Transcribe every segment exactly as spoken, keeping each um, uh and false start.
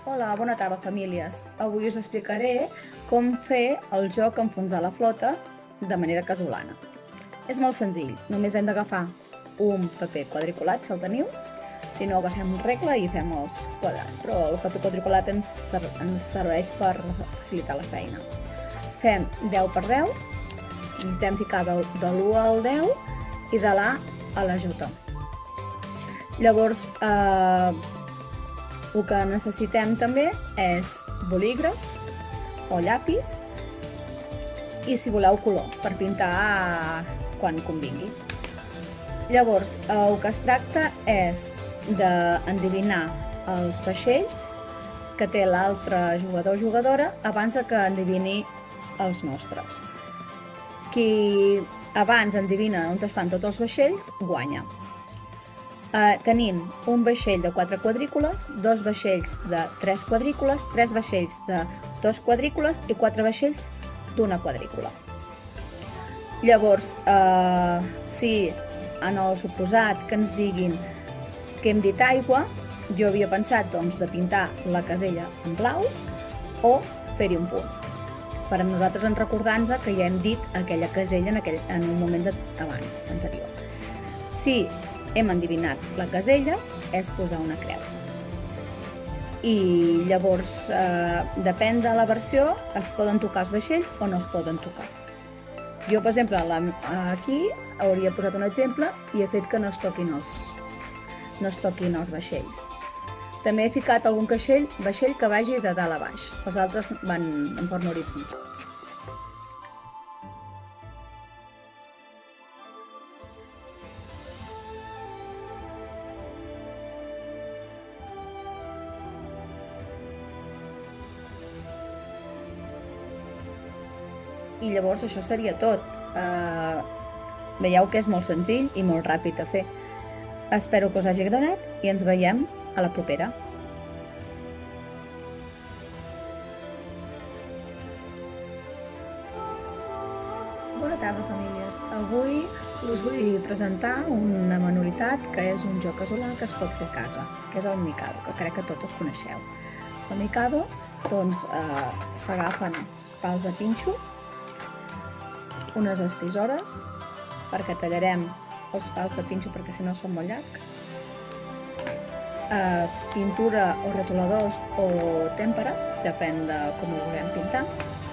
Hola, bona tarda, famílies. Avui us explicaré com fer el joc enfonsar la flota de manera casolana. És molt senzill, només hem d'agafar un paper quadriculat, si el teniu. Si no, agafem un regle i fem els quadrats, però el paper quadriculat ens, ser ens serveix per facilitar la feina. Fem deu per deu, intentem ficar de, de l'u al deu i de l'A a la J. Llavors, eh, el que necessitem també és bolígraf o llapis i, si voleu, color per pintar quan convingui. Llavors, el que es tracta és d'endevinar els vaixells que té l'altre jugador o jugadora abans que endevini els nostres. Qui abans endevina on estan tots els vaixells, guanya. Uh, tenim un vaixell de quatre quadrícules, dos vaixells de tres quadrícules, tres vaixells de dos quadrícules i quatre vaixells d'una quadrícula. Llavors, uh, si en el suposat que ens diguin que hem dit aigua, jo havia pensat doncs, de pintar la casella en blau o fer-hi un punt, per a nosaltres en recordar-nos que ja hem dit aquella casella en, aquell, en un moment abans, anterior. Si hem endevinat la casella, és posar una creu. I llavors, eh, depèn de la versió, es poden tocar els vaixells o no es poden tocar. Jo, per exemple, la, aquí hauria posat un exemple i he fet que no es toquin els, no es toquin els vaixells. També he ficat algun vaixell, vaixell que vagi de dalt a baix. Els altres van en forma horitzontal. I llavors això seria tot. Uh, veieu que és molt senzill i molt ràpid de fer. Espero que us hagi agradat i ens veiem a la propera. Bona tarda, famílies. Avui us vull presentar una manualitat que és un joc casolà que es pot fer a casa, que és el Mikado, que crec que tots els coneixeu. El Mikado, doncs, uh, s'agafen pals de pinxo, unes estisores, perquè tallarem els pals de pinxo perquè si no són molt llargs, eh, pintura o retoladors o tèmpera, depèn de com ho vulguem pintar,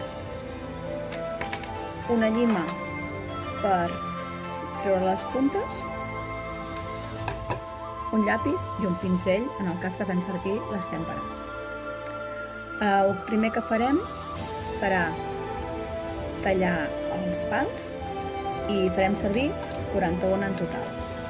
una llima per treure les puntes, un llapis i un pinzell en el cas que fem servir les tèmperes. Eh, el primer que farem serà tallar els pals i farem servir quaranta-un en total.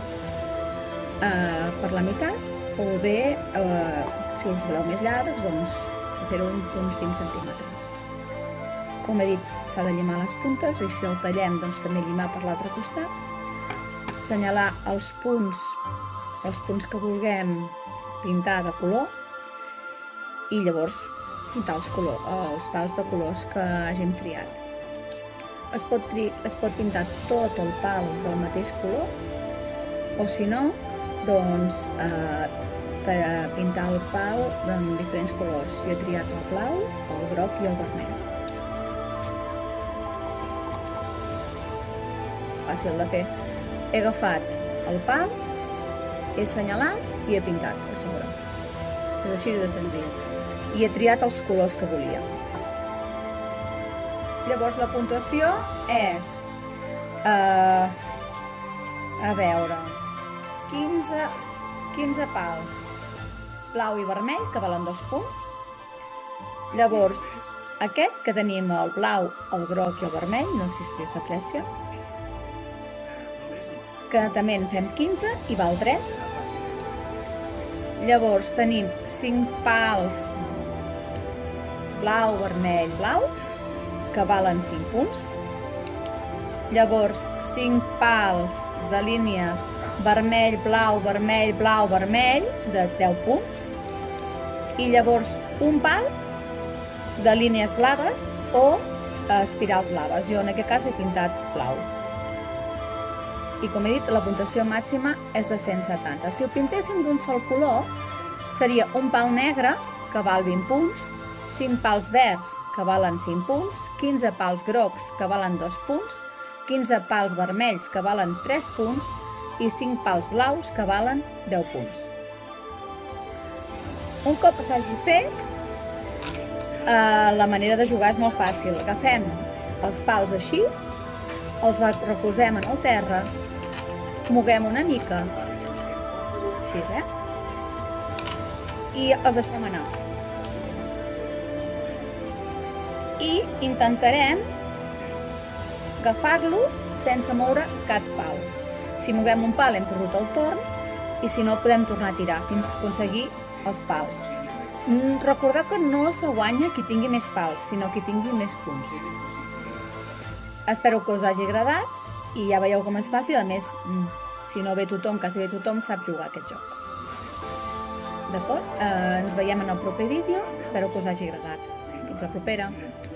Uh, per la meitat, o bé, uh, si us voleu més llargs, doncs fer-ho uns vint centímetres. Com he dit, s'ha de llimar les puntes i si el tallem, doncs també llimar per l'altre costat. Assenyalar els punts, els punts que vulguem pintar de color i llavors pintar els, color, els pals de colors que hàgim triat. Es pot, tri, es pot pintar tot el pal del mateix color o si no, doncs eh, pintar el pal de diferents colors. Jo he triat el blau, el groc i el vermell. Fàcil de fer. He agafat el pal, he assenyalat i he pintat a sobre. És així de senzill. I he triat els colors que volia. Llavors la puntuació és, eh, a veure, quinze, quinze pals blau i vermell, que valen dos punts. Llavors, aquest que tenim el blau, el groc i el vermell, no sé si s'aprecia, que també en fem quinze i val tres. Llavors tenim cinc pals blau, vermell, blau, que valen cinc punts. Llavors, cinc pals de línies vermell, blau, vermell, blau, vermell, de deu punts. I llavors, un pal de línies blaves o espirals blaves. Jo en aquest cas he pintat blau. I com he dit, la puntuació màxima és de cent setanta. Si ho pintéssim d'un sol color, seria un pal negre que val vint punts, cinc pals verds, que valen cinc punts, quinze pals grocs, que valen dos punts, quinze pals vermells, que valen tres punts, i cinc pals blaus, que valen deu punts. Un cop s'hagi fet, la manera de jugar és molt fàcil. Agafem els pals així, els recolzem en el terra, moguem una mica, així, eh? I els deixem anar. I intentarem agafar-lo sense moure cap pal. Si moguem un pal hem perdut el torn i si no podem tornar a tirar fins a aconseguir els pals. Recordeu que no se guanya qui tingui més pals, sinó qui tingui més punts. Espero que us hagi agradat i ja veieu com és fàcil. A més, si no ve tothom, quasi bé tothom sap jugar a aquest joc. D'acord? Ens veiem en el proper vídeo. Espero que us hagi agradat. Fins la propera.